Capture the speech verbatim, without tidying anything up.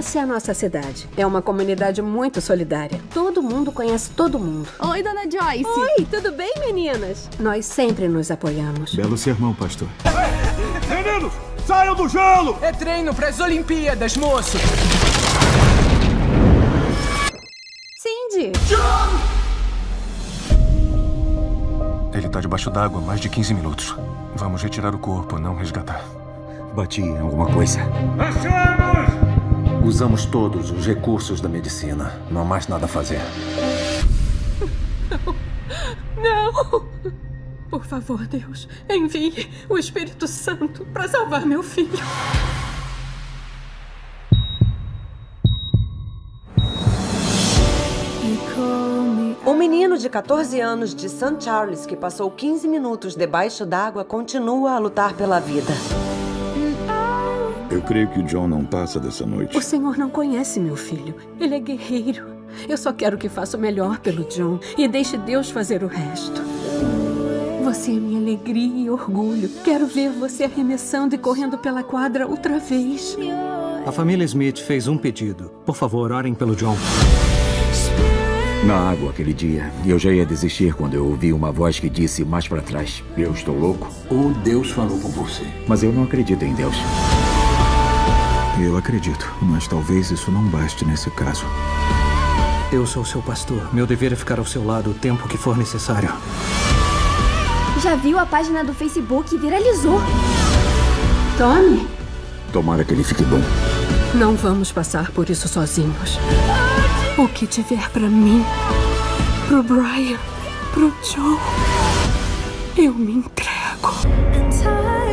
Essa é a nossa cidade. É uma comunidade muito solidária. Todo mundo conhece todo mundo. Oi, dona Joyce. Oi, tudo bem, meninas? Nós sempre nos apoiamos. Belo sermão, pastor. Meninos, saiam do gelo! É treino pras Olimpíadas, moço! Cindy! John! Ele tá debaixo d'água há mais de quinze minutos. Vamos retirar o corpo, não resgatar. Bati em alguma coisa. Achamos! Usamos todos os recursos da medicina. Não há mais nada a fazer. Não! Não! Por favor, Deus, envie o Espírito Santo para salvar meu filho. O menino de quatorze anos de Saint Charles, que passou quinze minutos debaixo d'água, continua a lutar pela vida. Eu creio que o John não passa dessa noite. O senhor não conhece meu filho. Ele é guerreiro. Eu só quero que faça o melhor pelo John e deixe Deus fazer o resto. Você é minha alegria e orgulho. Quero ver você arremessando e correndo pela quadra outra vez. A família Smith fez um pedido. Por favor, orem pelo John. Na água aquele dia, eu já ia desistir quando eu ouvi uma voz que disse mais pra trás: eu estou louco? Ou Deus falou com você? Mas eu não acredito em Deus. Eu acredito, mas talvez isso não baste nesse caso. Eu sou seu pastor. Meu dever é ficar ao seu lado o tempo que for necessário. Já viu a página do Facebook? Viralizou. Tommy? Tomara que ele fique bom. Não vamos passar por isso sozinhos. O que tiver pra mim, pro Brian, pro John, eu me entrego.